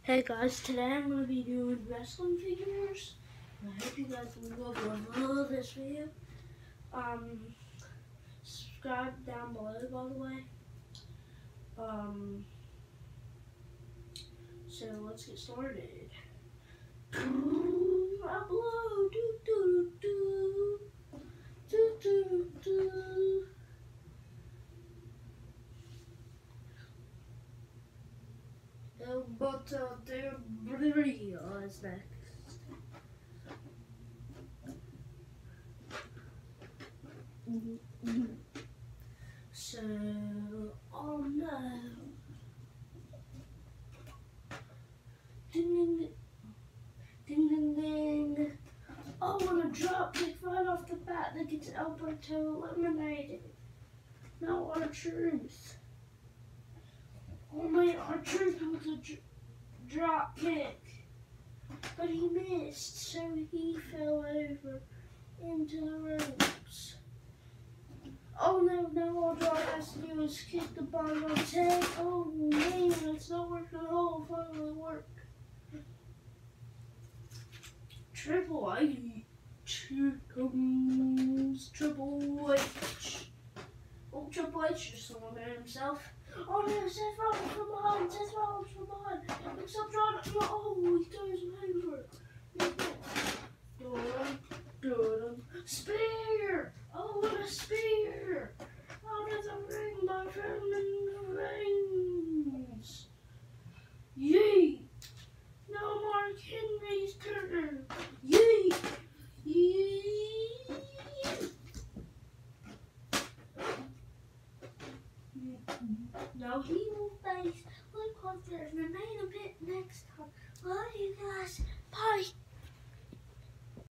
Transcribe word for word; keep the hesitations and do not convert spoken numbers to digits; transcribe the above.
Hey guys, today I'm going to be doing wrestling figures. I hope you guys will love this video. Um, subscribe down below, by the way. Um, so let's get started. Upload, do do do do do do. Uh, but uh, they're really uh, is next. So, oh no. Ding ding ding ding ding. Oh, and a drop kick right off the bat that gets Alberto eliminated. No, R-Truth. Only R-Truth with a dr drop kick. But he missed, so he fell over into the ropes. Oh no, now all John has to do is kick the bottom of his head. Oh man, it's not working at all. Finally work. Triple H. Here comes Triple H. Oh, Triple H just eliminated himself. Oh no, Seth Rollins from behind. Seth Rollins from behind. Picks up John. Oh, he throws him over. Dun, dun, spear. Oh, what a spear. Out of the ring by Roman Reigns. Yeet. No, Mark Henry's turn. Yeet. Yeet. Now he will face Luke Harper in the main event next time. Love you guys. Bye.